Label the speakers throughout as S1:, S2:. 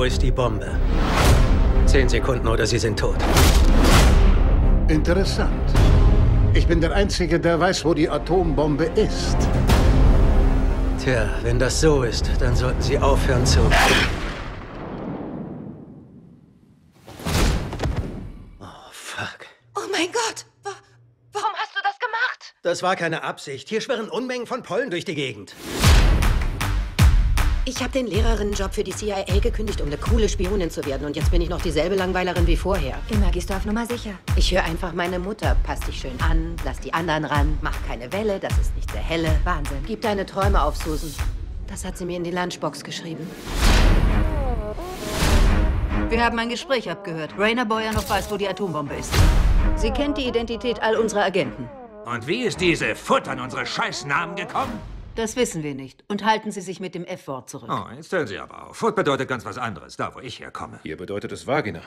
S1: ist die Bombe? 10 Sekunden oder sie sind tot.
S2: Interessant. Ich bin der Einzige, der weiß, wo die Atombombe ist.
S1: Tja, wenn das so ist, dann sollten Sie aufhören zu... Oh, fuck.
S3: Oh mein Gott! Warum hast du das gemacht?
S1: Das war keine Absicht. Hier schwirren Unmengen von Pollen durch die Gegend.
S3: Ich habe den Lehrerinnenjob für die CIA gekündigt, um eine coole Spionin zu werden. Und jetzt bin ich noch dieselbe Langweilerin wie vorher.
S4: Immer gehst du auf Nummer sicher.
S3: Ich höre einfach meine Mutter. Pass dich schön an, lass die anderen ran, mach keine Welle, das ist nicht sehr helle.
S4: Wahnsinn.
S3: Gib deine Träume auf, Susan. Das hat sie mir in die Lunchbox geschrieben.
S5: Wir haben ein Gespräch abgehört. Raina Boyanov weiß, wo die Atombombe ist. Sie kennt die Identität all unserer Agenten.
S6: Und wie ist diese Foot an unsere Scheißnamen gekommen?
S5: Das wissen wir nicht. Und halten Sie sich mit dem F-Wort zurück.
S6: Oh, jetzt hören Sie aber auf. Foot bedeutet ganz was anderes, da wo ich herkomme.
S7: Hier bedeutet es Vagina.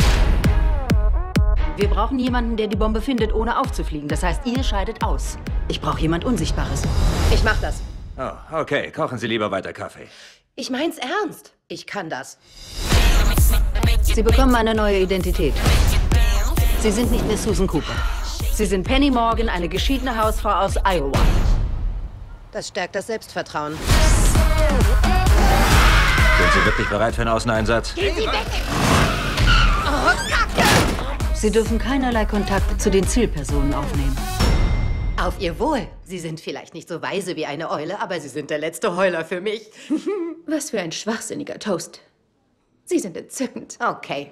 S5: Wir brauchen jemanden, der die Bombe findet, ohne aufzufliegen. Das heißt, ihr scheidet aus. Ich brauche jemand Unsichtbares.
S3: Ich mach das.
S6: Oh, okay. Kochen Sie lieber weiter Kaffee.
S3: Ich mein's ernst. Ich kann das.
S5: Sie bekommen eine neue Identität. Sie sind nicht mehr Susan Cooper. Sie sind Penny Morgan, eine geschiedene Hausfrau aus Iowa.
S3: Das stärkt das Selbstvertrauen.
S6: Sind Sie wirklich bereit für einen Außeneinsatz?
S3: Gehen Sie weg! Oh, Kacke!
S5: Sie dürfen keinerlei Kontakte zu den Zielpersonen aufnehmen.
S3: Auf Ihr Wohl. Sie sind vielleicht nicht so weise wie eine Eule, aber Sie sind der letzte Heuler für mich.
S4: Was für ein schwachsinniger Toast. Sie sind entzückend.
S3: Okay.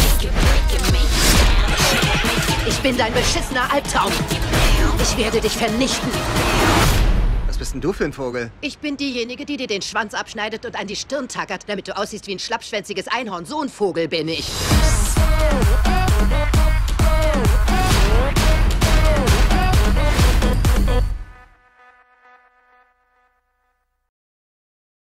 S3: Ich bin dein beschissener Albtraum. Ich werde dich vernichten.
S8: Was bist denn du für ein Vogel?
S3: Ich bin diejenige, die dir den Schwanz abschneidet und an die Stirn tackert, damit du aussiehst wie ein schlappschwänziges Einhorn. So ein Vogel bin ich.